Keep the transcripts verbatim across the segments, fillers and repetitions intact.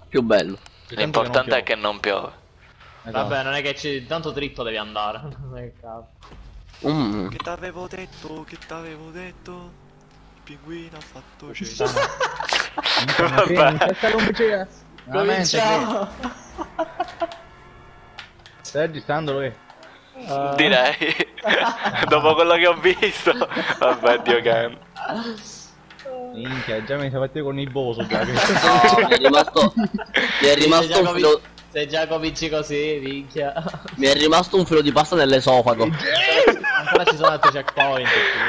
Più bello. L'importante è che non piove. Esatto. Vabbè, non è che ci... tanto dritto devi andare. Non è che cazzo. Mm. Che t'avevo detto, che t'avevo detto. Il pinguino ha fatto cena. Vabbè. Cominciamo. Stai registrando lui? Uh... Direi. Dopo quello che ho visto. Vabbè, Dio cane. Minchia, già mi sei fatto con il boso già. Che... No, mi è rimasto. Mi è rimasto un filo. Se già cominci così, minchia. Mi è rimasto un filo di pasta nell'esofago. Ancora ci sono altri checkpoint.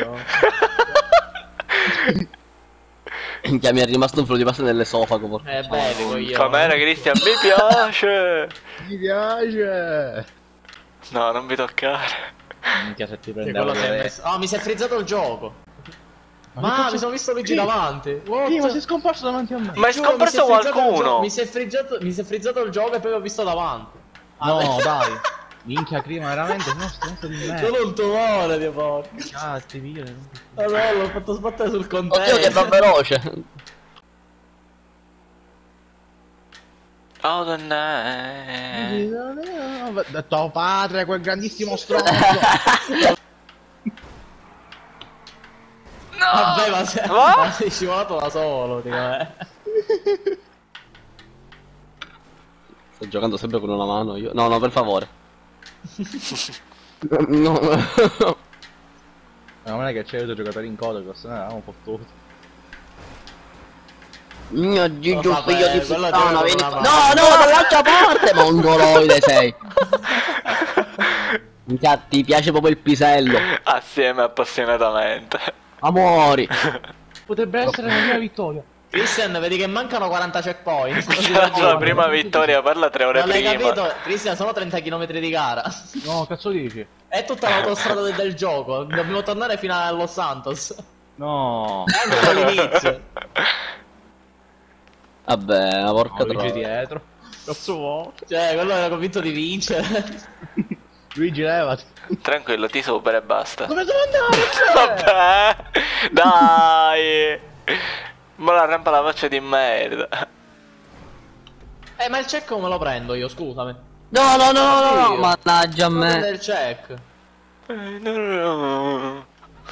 Minchia, mi è rimasto un filo di pasta nell'esofago. Eh beh, dico io. Com'era, Cristian? Mi piace. Mi piace. No, non vi toccare. Minchia, se ti Che prendevo. messo... Oh, mi si è frizzato il gioco. Ma, ma mi sono visto Luigi davanti. Sì, ma sei scomparso davanti a me. Ma è scomparso qualcuno. Mi si è frizzato, mi si è frizzato il gioco e poi l'ho visto davanti. No, ah, dai. Minchia, prima veramente no, stronzo di me. Sono un tumore di porco. Cazzo, via. Allora l'ho fatto sbattere sul container. Oddio, che va veloce. Oh, donna. Tuo padre, quel grandissimo stronzo. No! Vabbè, ma sei, ma sei scivolato da solo, dico, eh. Sto giocando sempre con una mano io. No, no, per favore. No, no. Ma non è che c'è io giocatori in coda, che se ne eravamo fottuti. Mio Gigio, vabbè, figlio di quello puttana, gioca vieni con qua. una No, no, dall'altra parte, mongoloide sei. Minchia, ti piace proprio il pisello. Assieme appassionatamente. Amori. Potrebbe essere la mia vittoria. Christian, vedi che mancano quaranta checkpoint. C'è la prima vittoria, parla tre ore Non l'hai prima. capito? Christian, sono trenta chilometri di gara. No, cazzo dici? È tutta l'autostrada del, del gioco. Dobbiamo tornare fino a Los Santos. No. È ancora all'inizio. Vabbè, una porca No, Luigi troia. dietro. Cazzo vuoi? Cioè, quello era convinto di vincere. Luigi, levati. Tranquillo, ti supera e basta. Come devo andare? Vabbè, dai. Ma la rampa la faccia di merda. Eh, ma il check come lo prendo io, scusami? No, no, no, no, no, Io. mannaggia a Non me. prende il check. Eh, no, no, no.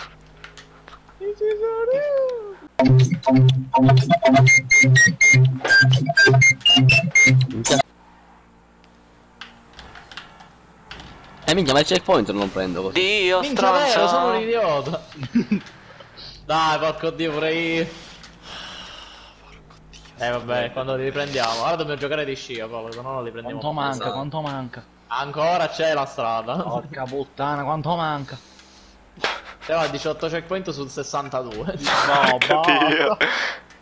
Eh minchia, ma il checkpoint non lo prendo così. Dio, Minchia, vero, sono un stronzo. idiota. Dai, porco dio, pure io. Eh vabbè, quando li riprendiamo? Ora dobbiamo giocare di scia, proprio, se no non li prendiamo. Quanto manca, Esatto. quanto manca? Ancora c'è la strada. Porca puttana, quanto manca? Siamo a diciotto checkpoint sul sessantadue. No, Dio. basta.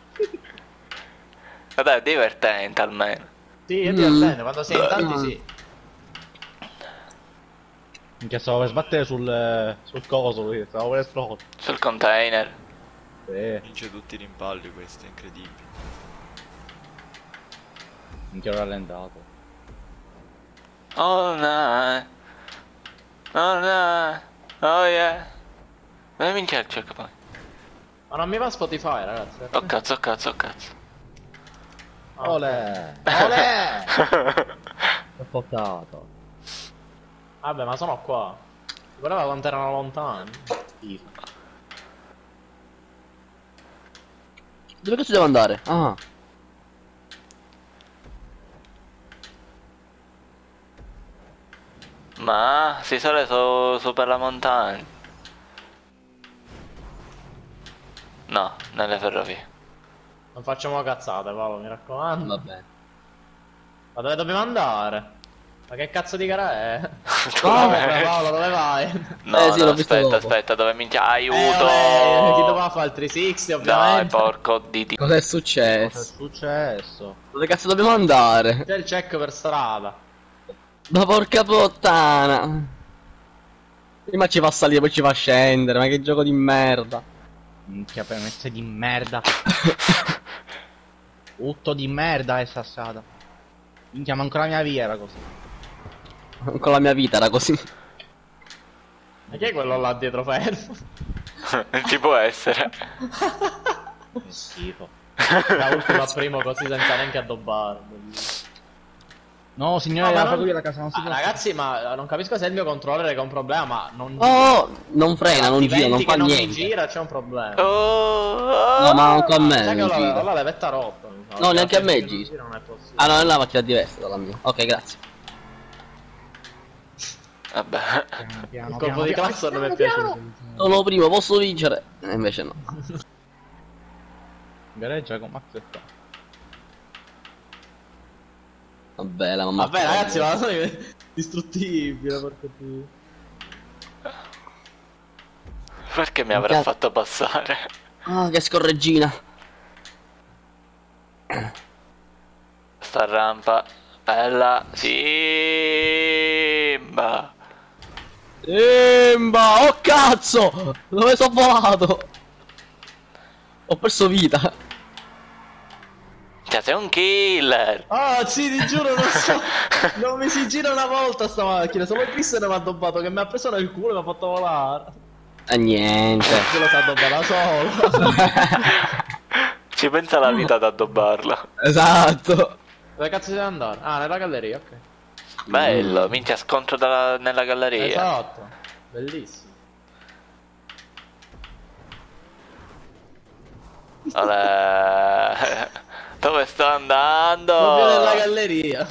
Ma dai, è divertente almeno. Sì, è divertente, quando sei in tanti Mm. sì. Minchia, stavo per sbattere sul, sul coso, lui, stavo per esplodere. Sul container. Sì. Vince tutti i rimpalli questo, è incredibile. Minchia, l'ho rallentato. Oh no. Oh no. Oh yeah. Ma minchia il checkpoint. Ma non mi va Spotify, ragazzi. Oh cazzo, oh cazzo, oh cazzo. Ah, Olè! Olè! Ho fottato. Vabbè, ma sono qua. Guardava quanto erano lontani. Schifo. Dove cazzo devo andare? Ah. Ma si sale su, su per la montagna. No, nelle ferrovie. Non facciamo cazzate, Paolo, mi raccomando. Vabbè. Ma dove dobbiamo andare? Ma che cazzo di gara è? Come? Paolo, Paolo, dove vai? No, Eh, sì, no, l'ho visto aspetta, dopo. aspetta, dove minchia, aiuto! Eh, chi doveva fare il trecentosessanta, Dai, ovviamente. porco di Dio. Cos'è Cos'è successo? successo? Dove cazzo dobbiamo andare? C'è il check per strada. Ma porca puttana. Prima ci fa salire, poi ci fa scendere, ma che gioco di merda. Minchia, premesse di merda. Tutto di merda è sta strada. Minchia, ma ancora la mia via era così. Con la mia vita era così. Ma chi è quello là dietro fermo? Ci può essere. Che schifo. Da ultimo a primo così senza neanche addobbare. No, signore, No, ma la non- faco io la casa, non si Ah, può. ragazzi, ma non capisco se è il mio controller che ha un problema, ma non... Oh, non frena, non Ti gira, non venti fa che non mi niente. gira, c'è un problema. Oh, No, ma anche a me Sai che ho non la, ho gira. la levetta rotta. mi sa. No, neanche a me Se non gira. Non è possibile. Ah no, è una macchina diversa dalla mia. Ok, grazie. vabbè. Piano, piano, Il colpo piano, di piano, classo non mi è piano, piaciuto. Sono primo, posso vincere? E invece no. Gareggia con Max e fa. Vabbè, la mamma. Vabbè, ragazzi, ma non è distruttibile, porca dio. Perché mi avrà Minchia. fatto passare? Ah, che scorreggina. Sta rampa. Bella. Simba. Emba, oh cazzo! Dove sono volato? Ho perso vita. Cioè, sei un killer. Ah, sì, ti giuro, non so. Non mi si gira una volta sta macchina. Solo il Chris ne mi ha addobbato, che mi ha preso nel culo e mi ha fatto volare. E niente. Se lo sa addobbare da solo. Ci pensa la vita ad addobbarlo. Esatto. Dove cazzo devi andare? Ah, nella galleria, ok. Bello, minchia scontro dalla- nella galleria. Esatto. Bellissimo. Olè. Dove sto andando? Proprio nella galleria.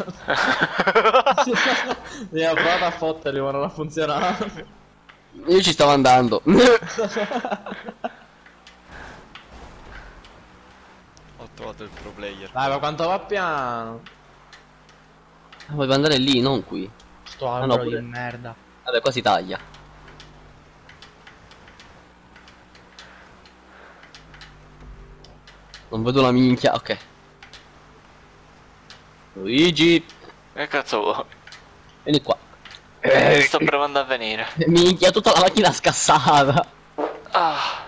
Mi ha provato a fotterli, ma non ha funzionato. Io ci stavo andando. Ho trovato il pro player. Dai, ma quanto va piano. Vuoi andare lì, non qui. Sto Ah, no, albero pure- di merda. Vabbè, qua si taglia. Non vedo la minchia, ok. Luigi, Che cazzo vuoi? vieni qua. Eh, sto provando a venire. Minchia, tutta la macchina scassata. Ah.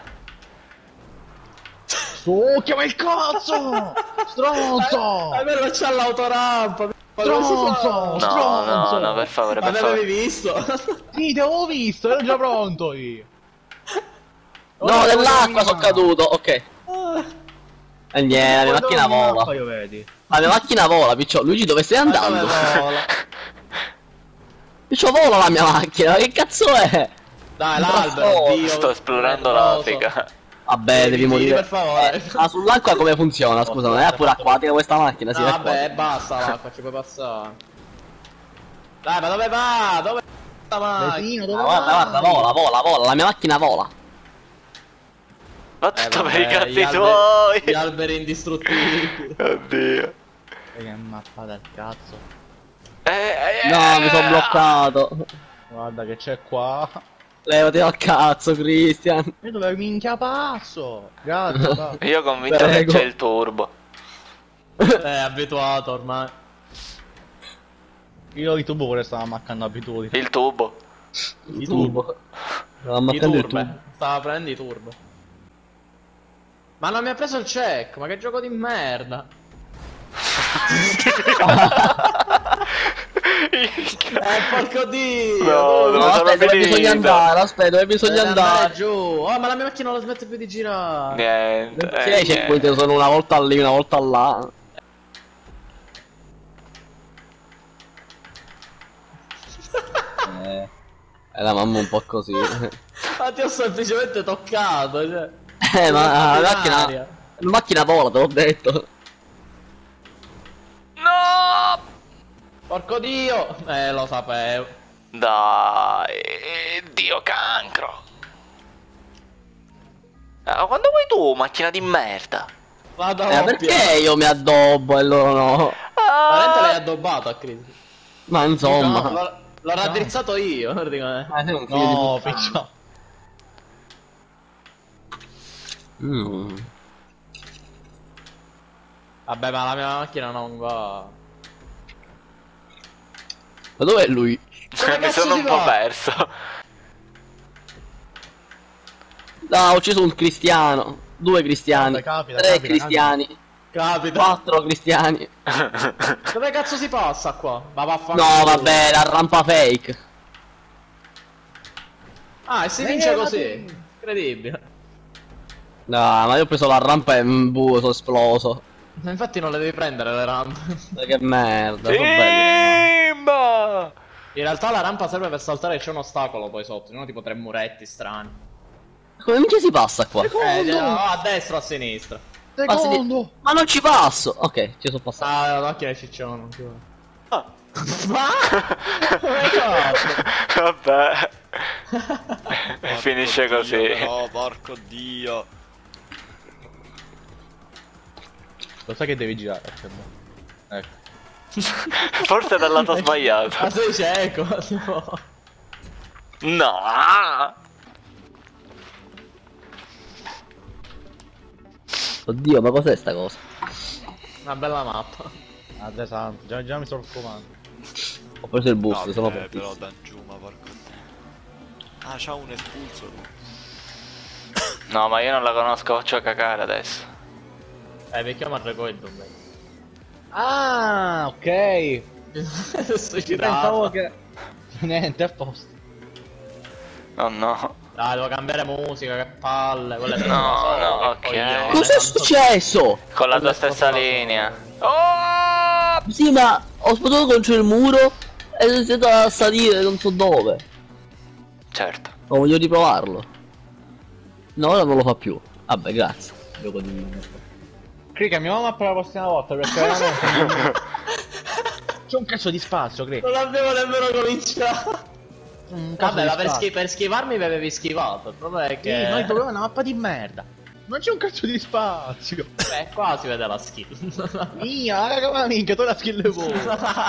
Oh, chiama il cazzo! Stronzo! Almeno non c'ha l'autorampa. Ma come si fa? Stronzo! No, no, Stronzo! no, per favore, Ma per me l'avevi favore. visto? Sì, ti avevo visto, ero già pronto io. No, nell'acqua sono caduto, ok. E niente, la mia macchina vola. Poi vedi. La mia macchina vola, piccio. Luigi, dove stai andando? vola? Piccio, vola la mia macchina, ma che cazzo è? Dai, l'albero, Dio. Sto esplorando Nervoso. l'Africa. Vabbè, devi Luigi, morire. per favore. Eh, ah, sull'acqua come funziona? Scusa, non è pure acquatica questa macchina? Sì, No, è vabbè, acquatica. basta l'acqua, ci puoi passare. Dai, ma dove va? Dove sta macchina? Vesino, Ah, dove guarda, vai? guarda, vola, vola, vola, la mia macchina vola. Va Eh, tutto per vabbè, i cazzi gli albe- tuoi. Gli alberi indistruttibili. Oddio. Che mappa del cazzo. Eh, eh, No, mi sono eh, bloccato. Guarda che c'è qua. Levati dal cazzo, Christian. E dove minchia passo? Grazie, va. Io convinto Prego. che c'è il turbo. È abituato ormai. Io di tubo vorrei stare ammaccando abitudini. Il tubo. Il turbo. Stavo I ammaccando il turbe. turbo. Stava prendendo i turbo. Ma non mi ha preso il check, ma che gioco di merda. Eh, porco dio! No, dove- no, No, sono aspetta, dove finito. bisogna andare? Aspetta, dove bisogna deve andare andare? giù. Oh, ma la mia macchina non smette più di girare. Niente. Sì, eh, c'è niente. quindi sono una volta lì, una volta là. Eh, è la mamma un po' così. Ma ti ho semplicemente toccato, cioè. Eh, ma la macchina. Aria. La macchina vola, te l'ho detto. No! Porco dio! Eh, lo sapevo. Dai, Dio cancro. Ah, quando vuoi tu, macchina di merda? Vado Eh, perché io mi addobbo e loro no? Veramente l'hai Ah, addobbato a Chris. Ma insomma. No, l'ho, l'ho raddrizzato io, praticamente. Ma sei un figlio No, di puttana. piccio. Mm. Vabbè, ma la mia macchina non va. Ma dov'è lui? Come mi cazzo sono si un po' fa? perso. No, ho ucciso un cristiano. Due cristiani. Capita, capita, tre capita, cristiani. Capita. Quattro cristiani. Dove cazzo si passa qua? Ma vaffanculo. No, vabbè, la rampa fake. Ah, e si vince Eh, così. ma- Incredibile. No, ma io ho preso la rampa e mm, buh, sono esploso. Ma infatti non le devi prendere le rampe. Ma che merda, sono belli. Simba! In realtà la rampa serve per saltare e c'è un ostacolo poi sotto, no? Tipo tre muretti strani. Come minchia si passa qua? Eh, no, a destra o a sinistra. Ma, si- ma non ci passo! Ok, ci sono passato. Ah, no, che ciccione, non ti vuole. Ah. Ma? Come hai fatto? Vabbè. Porco Finisce Dio, così. però, porco dio. Lo sai che devi girare? Cioè, ecco. Forse dal lato Ma sbagliato. sei cieco, tipo. No! Oddio, ma cos'è sta cosa? Una bella mappa. Addio santo, già, già mi sto occupando. Ho preso il boost, No, sono eh, però fortissimo. Dangiuma, porco dio. Ah, c'ha un espulso lui. No, ma io non la conosco, faccio cacare adesso. Eh, mi chiama Regoido. Ah, ok. Adesso Io ci pensavo che... Niente, a posto. No, no. Dai, devo cambiare musica, che palle. Quelle No, sono no, che ok. coglione, Cos'è tanto- successo? Con la tua stessa linea. Oh! Sì, ma ho sputato contro il muro e sono iniziato a salire non so dove. Certo. Ma voglio riprovarlo. No, ora non lo fa più. Vabbè, grazie. Gioco di merda. Cri, cambiamo mappa la prossima volta perché veramente... C'è un cazzo di spazio, Cri. Non abbiamo nemmeno cominciato. Un cazzo Vabbè, di ma per, spazio. schi- per schivarmi mi avevi schivato. Il problema è che. Sì, noi dobbiamo una mappa di merda. Non c'è un cazzo di spazio. Eh, qua si vede la skill. Mia, raga, ma minchia, tu la skill e voi.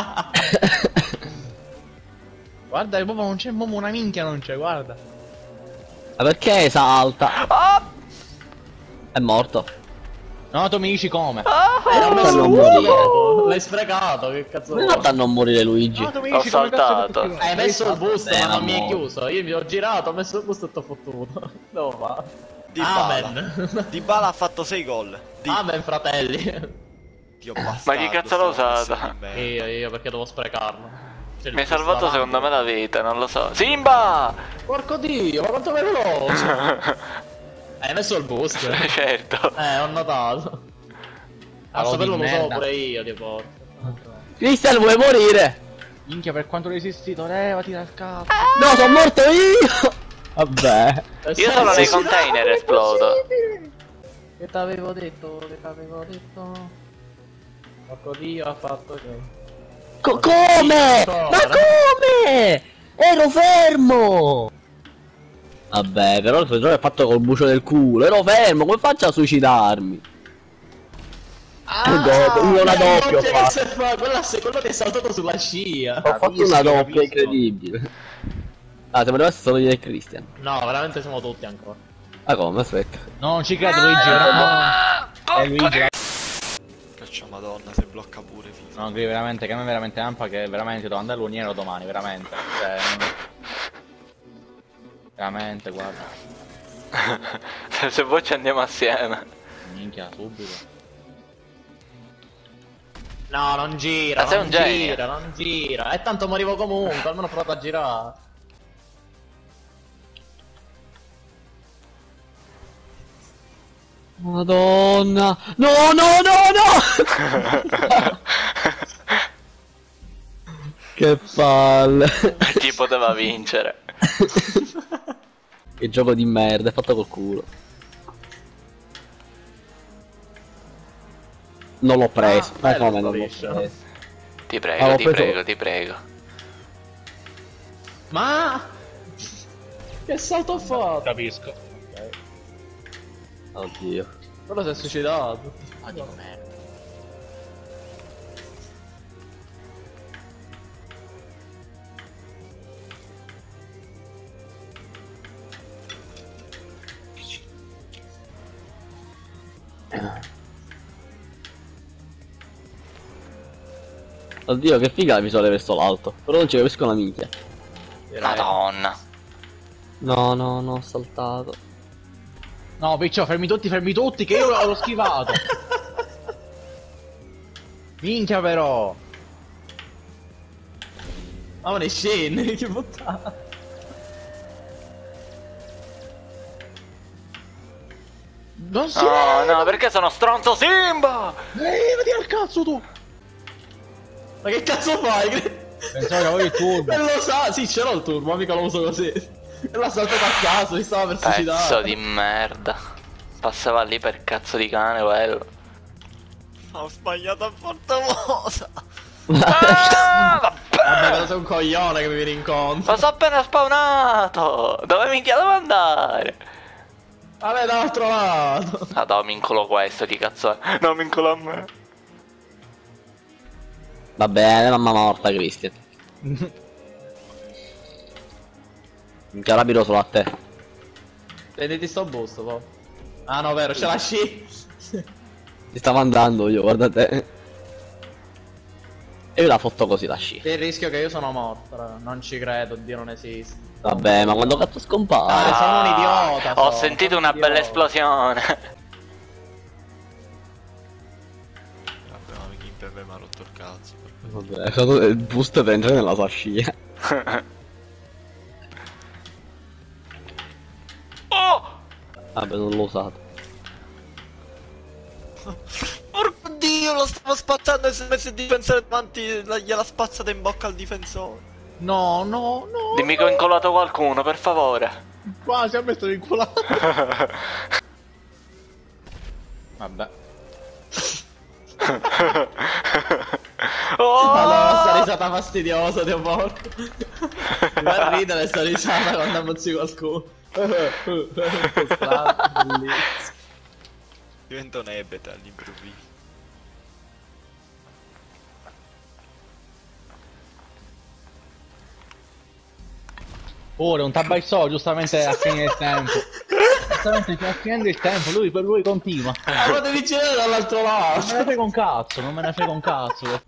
Guarda, proprio non c'è proprio una minchia, non c'è, guarda. Ma perché salta? Ah! È morto. No, tu mi dici come. Eh, ho Come messo non un morire? boost. L'hai sprecato, che cazzo Come vuoi? hai fatto a non morire Luigi? No, tu mi Ho dici come cazzo saltato. hai fatto Hai messo il boost, Eh, ma ma non mi è mo- chiuso. Io mi ho girato, ho messo il boost e t'ho fottuto. Devo fare. Dybala. Amen. Dybala ha fatto sei gol. Di... Amen, fratelli. Dio bastardo. chi cazzo l'ha sta usata? pezzo di merda. Io, io, perché devo sprecarlo. C'è il Mi hai boost salvato davanti. secondo me la vita, non lo so. Simba! Porco dio, ma quanto è veloce. Hai messo il boost? Eh, Certo. ho notato. A Parlo di saperlo lo so merda. pure io, ti porco. Cristian, vuoi morire? Minchia, per quanto ho resistito, levati dal capo. No, sono morto io! Vabbè. Io solo nei container esplodo. Che t'avevo detto, che t'avevo detto. Porco dio, ha fatto che. Co- come? Ma come? Ero fermo! Vabbè, però il controllo è fatto col bucio del culo. Ero fermo, come faccio a suicidarmi? Do- una doppia ho fatto. Quella se quello che è saltato sulla scia. Ho fatto Capisco, una doppia capisco. incredibile. Ah, sembrava essere solo io e Christian. No, veramente siamo tutti ancora. Ah, come? Aspetta. No, non ci credo, Luigi. No. È Luigi. Caccia madonna, se blocca pure FIFA. No, Cri, veramente, che a me veramente ampa che veramente devo andare all'uniero domani, veramente. Cioè, veramente, guarda. Se, se vuoi ci andiamo assieme. Minchia, subito. No, non gira, Ma sei non un genio. gira, non gira. E tanto morivo comunque, almeno ho provato a girare. Madonna. No, no, no, no! Che palle. Chi poteva vincere? Che gioco di merda, è fatto col culo. Non l'ho preso. Ah, Ma bello come non l'ho sto preso? Ti Ah, prego, l'ho ti preso- prego, ti prego. Ma che salto ho fatto? Capisco. Oddio. Quello si è suicidato. Ah, di merda. Oddio, che figa la visuale verso l'alto. Però non ci capisco una minchia. Madonna. No, no, no, ho saltato. No, piccio, fermi tutti, fermi tutti, che io l'ho schivato. Minchia però. Ma ne scende, che puttana. Non si No, no, perché sono stronzo Simba! Ehi, vedi al cazzo tu! Ma che cazzo fai? Pensavo che avevi il turbo. Non lo sa, sì, ce l'ho il turbo, mica lo uso così. E l'ha saltato a caso, mi stava per Pezzo suicidare. di merda. Passava lì per cazzo di cane quello. Ho sbagliato a Fortemosa. Ah, Vabbè, vabbè. però sei un coglione che mi viene incontro. Ma sono appena spawnato! Dove minchia devo andare? Vabbè, dall'altro lato. Ah, no, mi incolo questo, chi cazzo è? No, mi incolo a me. Va bene, mamma morta, Cristian. Minchia, rapido solo a te. Prenditi sto boost, po'. Ah no, vero, c'è la sci. Ti stavo andando io, guarda te. E io la fotto così la sci. C'è il rischio che io sono morto, raga. Non ci credo, Dio non esiste. Vabbè, ma quando cazzo Ah, scompare? sono un idiota. Ho sono, sentito sono un una bella idiota. esplosione. Vabbè, ma chi per me mi ha rotto il cazzo. Vabbè, è stato il boost per entrare nella sua scia. Oh! Vabbè, non l'ho usato. Porco dio, lo stavo spazzando e si è messo il difensore davanti, la- gliela spazzata in bocca al difensore. No, no, no. Dimmi che ho incolato qualcuno, per favore. Quasi ha messo vincolato. Vabbè. Oh! Allora, sta risata fastidiosa, Dio porco. Mi fa ridere sta risata quando ammazzi qualcuno. Bellissimo. Diventa un ebete all'improvviso. Ora un tabaissò giustamente a fine del tempo. Giustamente sta finendo il tempo, lui per lui continua. Ah, ma devi girare dall'altro Non me ne lato. frega un cazzo, non me ne frega un cazzo.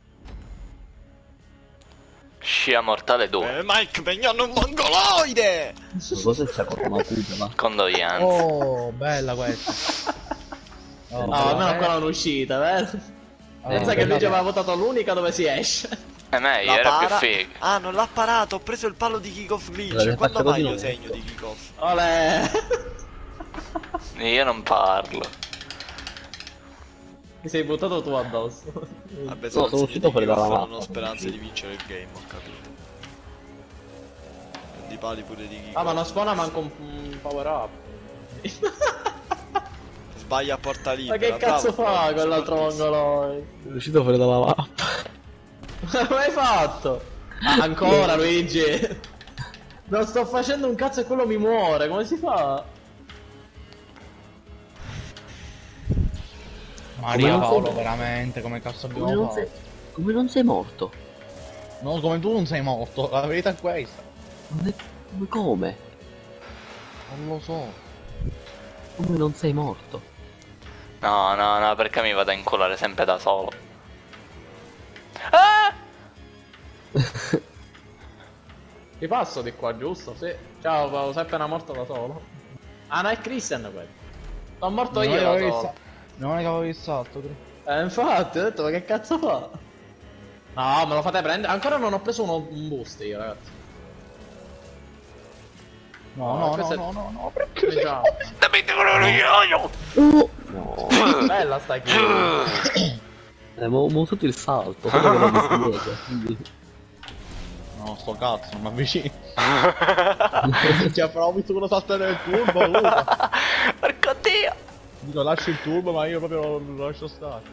Scia mortale due. Eh, Mike, mi hanno un mongoloide! Non so se c'è qualcuno chiusa, ma... Condoglianze. Oh, bella questa. Oh, No, almeno ancora un'uscita, vero? Pensa che lui ci aveva votato l'unica dove si esce. È meglio, La era para- più figo. Ah, non l'ha parato, ho preso il palo di kick-off Allora, glitch. le Quando faccio mai così io non- segno di kick-off? Olè. Io non parlo. Mi sei buttato tu addosso. Vabbè, sono segno uscito di fuori dalla kick-off, mappa. non ho speranze di vincere il game, ho capito. Di pali pure di kick-off. Ah, ma non spawna manco un, un power up. Sbaglia a porta Ma libera. che cazzo bravo, fa bravo, quell'altro soprattutto. mongoloide? È uscito fuori dalla mappa. Come hai fatto? Ah, ancora Luigi. Non sto facendo un cazzo e quello mi muore, come si fa? Maria Come non Paolo, sei- veramente, come cazzo Come abbiamo non, fatto? sei... Come non sei morto? No, come tu non sei morto, la verità è questa. Come... Come come? Non lo so. Come non sei morto? No, no, no, perché mi vado a incolare sempre da solo. Ah! Ti passo di qua, giusto? Sì. Ciao, Paolo, sei appena morto da solo. Ah, no, è Christian quello. Sono morto Non io è che da avevi solo. sa- Non è che avevi il salto, tu. Eh, infatti, ho detto, ma che cazzo fa? No, me lo fate prendere. Ancora non ho preso uno, un boost io, ragazzi. No, No, no, no, questo è- no, no, no, perché? Ciao. Uh, no. Bella sta kill. Eh, ma ho ho usato il salto, quello che l'ho visto dietro, quindi... No, sto cazzo, non mi avvicino. Cioè, però ho visto quello saltare nel turbo, Luca. Porco dio! Dico, lascio il turbo, ma io proprio lo, lo lascio stare.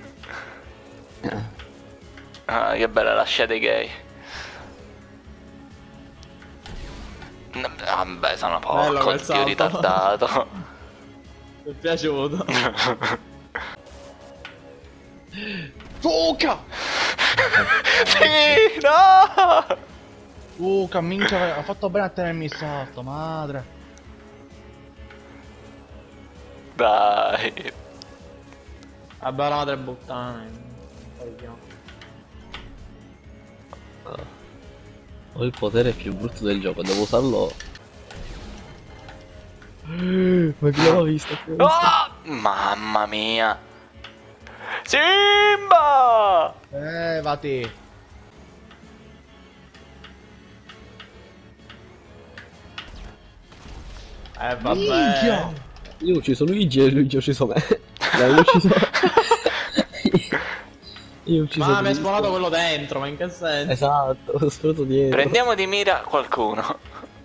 Ah, che bella la scia dei gay. No, vabbè, sono Bello porco quel dio salto. ritardato. Mi è piaciuto. Luca! Sì, no! Luca, minchia, ha fatto bene a tenermi il salto, madre. Dai. Vabbè, la madre buttane. Ho il potere più brutto del gioco, devo usarlo... Ma chi l'ho visto? Oh, mamma mia. Simba! Eh, vati. Eh, vabbè. Minchia! Io ho ucciso Luigi e Luigi ha ucciso me. Dai, io ho ucciso... Io ho ucciso Ma mi è Luigi. spawnato quello dentro, ma in che senso? Esatto, ho sparato dietro. Prendiamo di mira qualcuno.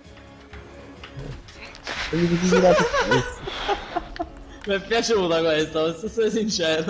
Prendi tutti i mirati stessi. Mi è piaciuta questa, posso essere sincero.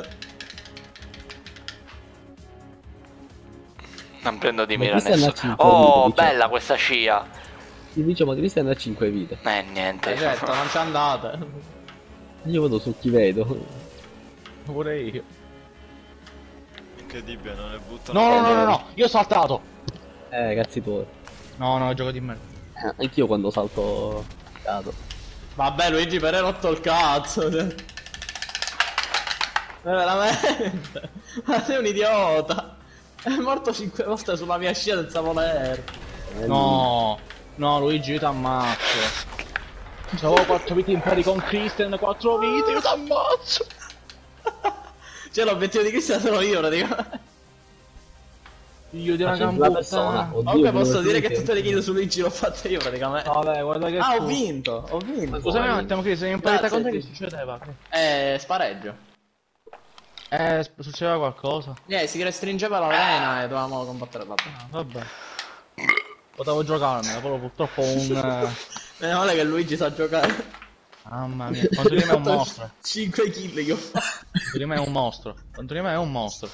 Non prendo di Ma mira questa è una nessuno. cinque Oh, vite, diciamo. bella questa scia. Ti dice, ma Cristian ha cinque vite. Eh, niente. Eh certo, non ci andate. Io vado su chi vedo. Pure io. Incredibile, non ne buttano. No, no, no, no, no, io ho saltato. Eh, cazzi tuoi. No, no, gioco di merda. Eh, anch'io quando salto cado. Vabbè Luigi, per hai rotto il cazzo. Eh, veramente. Ma sei un idiota. È morto cinque volte sulla mia scia senza voler. Eh, No, no, Luigi, io ti ammazzo. Se avevo quattro vite impari con Christian, quattro vite, io ti ammazzo. Cioè l'obiettivo di Cristian sono io praticamente. Io di una Facendo gamba la persona. Oddio, Comunque posso come dire che siete? tutte le kill su Luigi l'ho fatte io praticamente. Vabbè, guarda che Ah, ho cu- vinto, ho vinto. Scusami un attimo, Chris, in parità Grazie, con te che Luigi. succedeva? Eh, spareggio. Eh, sp- succedeva qualcosa? Eh, si restringeva l'arena e dovevamo combattere vabbè. Ah, vabbè. Potevo giocarmela, però purtroppo un... eh, Meno male che Luigi sa giocare. Mamma mia, quanto di me è un mostro. cinque kill che ho fatto. Quanto di me è un mostro. Quanto di me è un mostro.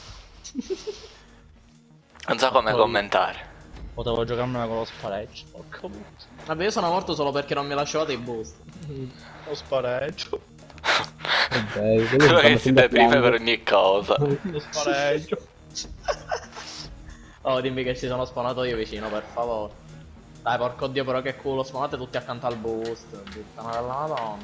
Non so come commentare. Potevo giocarmela con lo spareggio. Porca puttana. Vabbè, io sono morto solo perché non mi lasciavate i boost. Lo spareggio. Vabbè, quello Quello stanno che si sempre deprime per piangere. ogni cosa. Lo spareggio. Oh, dimmi che ci sono spawnato io vicino, per favore. Dai, porco dio, però che culo, spawnate tutti accanto al boost. Puttana della madonna.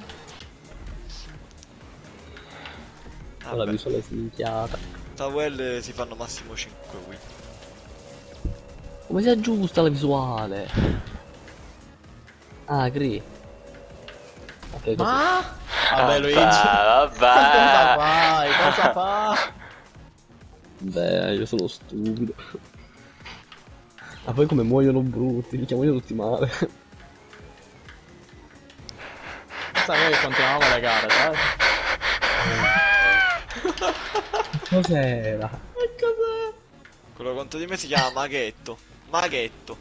Con la visuale sminchiata. Tawel si fanno massimo cinque win. Come si aggiusta la visuale? Ah, Gri. Ok, così. Ma? Vabbè, Luigi. Vabbè, Cosa vabbè. fai? Cosa fai? Beh, io sono stupido. Ma poi come muoiono brutti, li chiamano tutti male. Sai noi che continuiamo le gare, sai? Cos'era? Che cos'è? Quello contro di me si chiama Maghetto. Maghetto.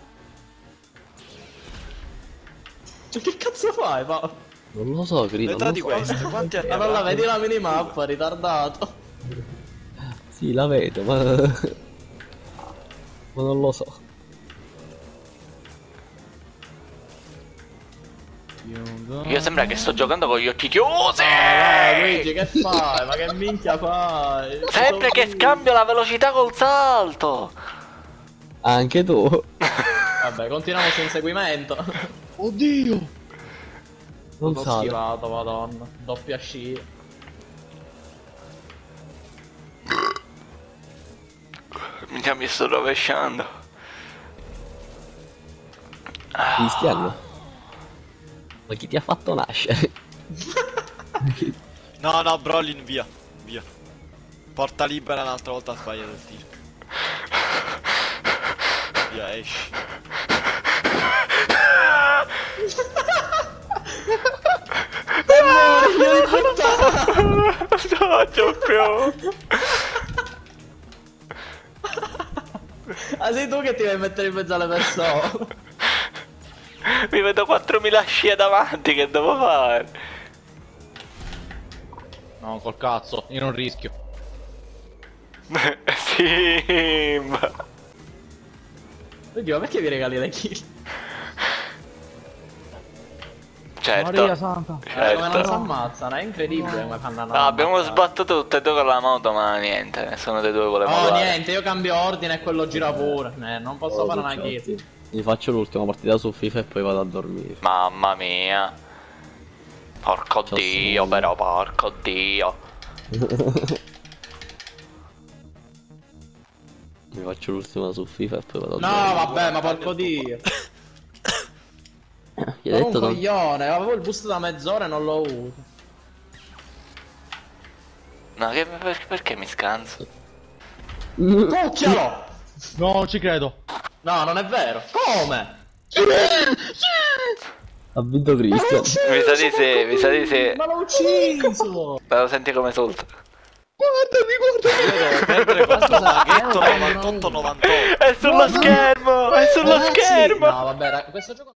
Cioè, che cazzo fai, Paolo? Non lo so, Gri, non Metà lo di so. queste, quanti anni Ma non la avrà? vedi la minimappa, ritardato. Sì, la vedo, ma... ma non lo so. Io sembra che sto giocando con gli occhi chiusi. Dai, Luigi, che fai? Ma che minchia fai? Sempre che scambio la velocità col salto. Anche tu. Vabbè, continuiamo sul inseguimento. Oddio. Non L'ho sale. schivato, madonna. Doppia scia. Mica mi sto rovesciando. Cristiano. Ma chi ti ha fatto nascere? No, no, Brolin, via. Via. Porta libera un'altra volta ha sbagliato il tiro. Via, esci. Non c'ho più. Ah, sei tu che ti vai a mettere in mezzo alle persone. Mi vedo quattromila scie davanti, che devo fare? No, col cazzo, io non rischio. Simba. Oddio, ma perché vi regali le kill? Certo. Maria santa. Eh, come non si Certo. ammazzano, è incredibile come fanno No, abbiamo sbattuto tutte e due con la moto, ma niente, nessuno dei due voleva Oh, volare. niente, io cambio ordine e quello gira pure. Eh, non posso Oh, fare una ciao, kill. sì. Mi faccio l'ultima partita su FIFA e poi vado a dormire. Mamma mia. Porco Ciao, dio, sì. però, porco dio. Mi faccio l'ultima su FIFA e poi vado a No, dormire. vabbè, ma porco dio. Gli Sono ho un detto tanto... coglione, avevo il boost da mezz'ora e non lo uso. No, che, per- perché mi scanso? Cucchialo! No, non ci credo. No, non è vero. Come? Ha vinto Cristian. Mi sa di sì, mi sa di sì. Ma l'ho ucciso! Però senti come esulta. Mentre questo maghetto novantotto novantotto. È sullo schermo, è sullo Ragazzi, schermo. no, vabbè, ra- questo gioco